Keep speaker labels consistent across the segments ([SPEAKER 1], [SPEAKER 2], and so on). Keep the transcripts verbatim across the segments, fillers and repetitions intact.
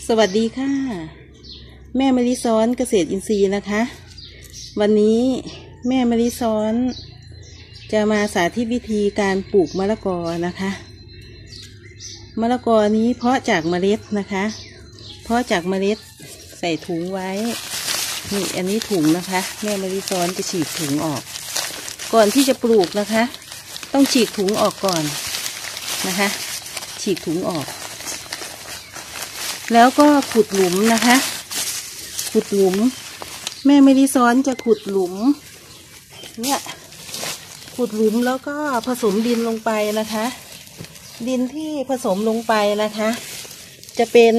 [SPEAKER 1] สวัสดีค่ะแม่มะลิซ้อนเกษตรอินทรีย์นะคะวันนี้แม่มะลิซ้อนจะมาสาธิตวิธีการปลูกมะละกอนะคะมะละกอนี้เพาะจากเมล็ดนะคะเพาะจากเมล็ดใส่ถุงไว้นี่อันนี้ถุงนะคะแม่มะลิซ้อนจะฉีกถุงออกก่อนที่จะปลูกนะคะต้องฉีกถุงออกก่อนนะคะฉีกถุงออกแล้วก็ขุดหลุมนะคะขุดหลุมแม่มะลิซ้อนจะขุดหลุมเนี่ยขุดหลุมแล้วก็ผสมดินลงไปนะคะดินที่ผสมลงไปนะคะจะเป็น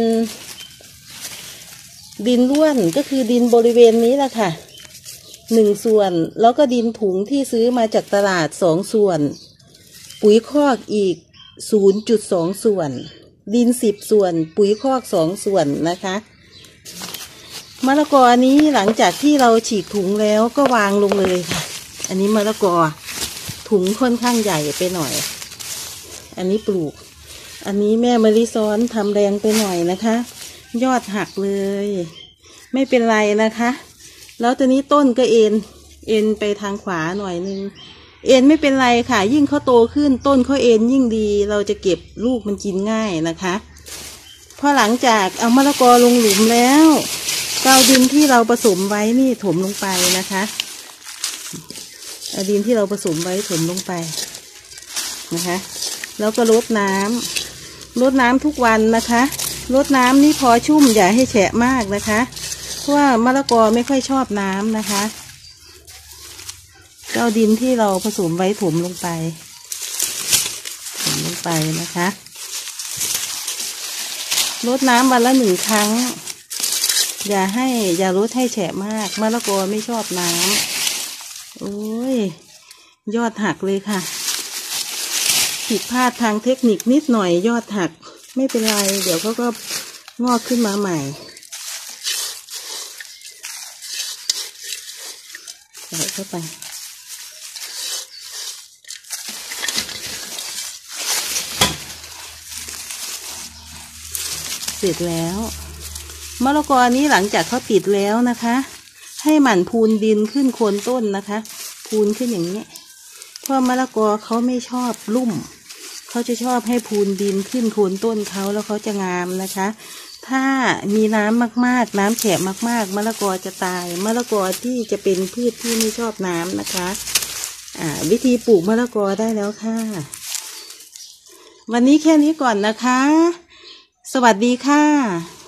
[SPEAKER 1] ดินร่วนก็คือดินบริเวณนี้แหละค่ะหนึ่งส่วนแล้วก็ดินถุงที่ซื้อมาจากตลาดสองส่วนปุ๋ยคอกอีก ศูนย์จุดสอง ส่วนดินสิบส่วนปุ๋ยคอกสองส่วนนะคะมะละกอนี้หลังจากที่เราฉีกถุงแล้วก็วางลงเลยค่ะอันนี้มะละกอถุงค่อนข้างใหญ่ไปหน่อยอันนี้ปลูกอันนี้แม่มะลิซ้อนทำแรงไปหน่อยนะคะยอดหักเลยไม่เป็นไรนะคะแล้วตอนนี้ต้นก็เอ็นเอ็นไปทางขวาหน่อยนึงเอ็นไม่เป็นไรค่ะยิ่งเขาโตขึ้นต้นเขาเอ็นยิ่งดีเราจะเก็บลูกมันกินง่ายนะคะพอหลังจากเอามะละกอลงหลุมแล้วเกาดินที่เราผสมไว้นี่ถมลงไปนะคะเอาดินที่เราผสมไว้ถมลงไปนะคะแล้วก็รดน้ำรดน้ำทุกวันนะคะรดน้ำนี่พอชุ่มอย่าให้แฉะมากนะคะเพราะว่ามะละกอไม่ค่อยชอบน้ำนะคะก็เอาดินที่เราผสมไว้ถมลงไปถมลงไปนะคะรดน้ำวันละหนึ่งครั้งอย่าให้อย่ารดให้แฉะมากมะละกอไม่ชอบน้ำโอ้ยยอดหักเลยค่ะผิดพลาดทางเทคนิคนิดหน่อยยอดหักไม่เป็นไรเดี๋ยวเขาก็งอกขึ้นมาใหม่ใส่เข้าไปเสร็จแล้วมะละกอนี้หลังจากเขาติดแล้วนะคะให้หมั่นพูนดินขึ้นโคนต้นนะคะพูนขึ้นอย่างนี้เพราะมะละกอเขาไม่ชอบลุ่มเขาจะชอบให้พูนดินขึ้นโคนต้นเขาแล้วเขาจะงามนะคะถ้ามีน้ำมากๆน้ำแฉะมากๆมะละกอจะตายมะละกอที่จะเป็นพืชที่ไม่ชอบน้ำนะคะอ่าวิธีปลูกมะละกอได้แล้วค่ะวันนี้แค่นี้ก่อนนะคะสวัสดีค่ะ